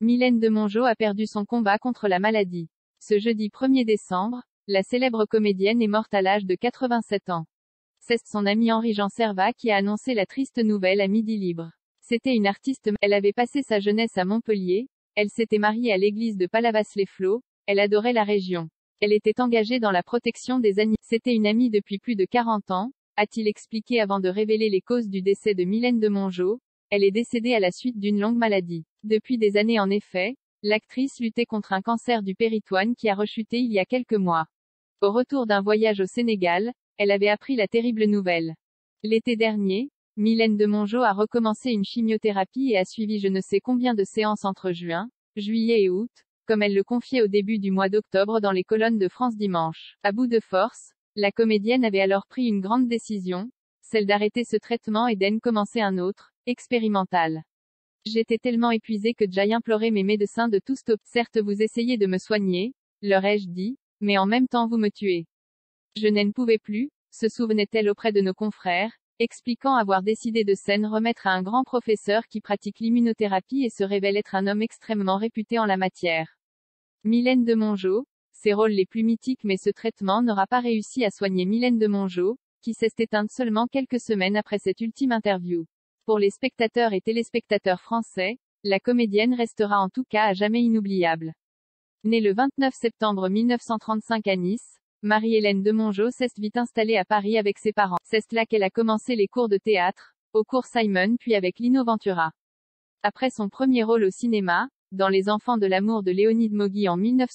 Mylène de Mongeau a perdu son combat contre la maladie. Ce jeudi 1er décembre, la célèbre comédienne est morte à l'âge de 87 ans. C'est son ami Henri-Jean Servat qui a annoncé la triste nouvelle à Midi Libre. C'était une artiste, elle avait passé sa jeunesse à Montpellier, elle s'était mariée à l'église de Palavas-les-Flots, elle adorait la région. Elle était engagée dans la protection des animaux. C'était une amie depuis plus de 40 ans, a-t-il expliqué avant de révéler les causes du décès de Mylène de Mongeau. Elle est décédée à la suite d'une longue maladie. Depuis des années en effet, l'actrice luttait contre un cancer du péritoine qui a rechuté il y a quelques mois. Au retour d'un voyage au Sénégal, elle avait appris la terrible nouvelle. L'été dernier, Mylène de Mongeau a recommencé une chimiothérapie et a suivi je ne sais combien de séances entre juin, juillet et août, comme elle le confiait au début du mois d'octobre dans les colonnes de France Dimanche. À bout de force, la comédienne avait alors pris une grande décision, celle d'arrêter ce traitement et d'en commencer un autre, expérimental. J'étais tellement épuisée que j'ai imploré mes médecins de tout stopper. Certes vous essayez de me soigner, leur ai-je dit, mais en même temps vous me tuez. Je n'en pouvais plus, se souvenait-elle auprès de nos confrères, expliquant avoir décidé de s'en remettre à un grand professeur qui pratique l'immunothérapie et se révèle être un homme extrêmement réputé en la matière. Mylène de Mongeau, ses rôles les plus mythiques mais ce traitement n'aura pas réussi à soigner Mylène de Mongeau, qui s'est éteinte seulement quelques semaines après cette ultime interview. Pour les spectateurs et téléspectateurs français, la comédienne restera en tout cas à jamais inoubliable. Née le 29 septembre 1935 à Nice, Marie-Hélène de Mongeau s'est vite installée à Paris avec ses parents. C'est là qu'elle a commencé les cours de théâtre, au cours Simon puis avec Lino Ventura. Après son premier rôle au cinéma, dans Les Enfants de l'amour de Léonide Mogui en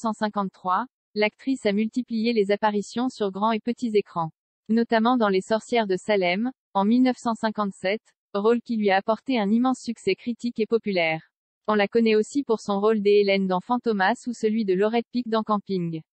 1953, l'actrice a multiplié les apparitions sur grands et petits écrans. Notamment dans Les Sorcières de Salem, en 1957, rôle qui lui a apporté un immense succès critique et populaire. On la connaît aussi pour son rôle d'Hélène dans Fantomas ou celui de Laurette Pic dans Camping.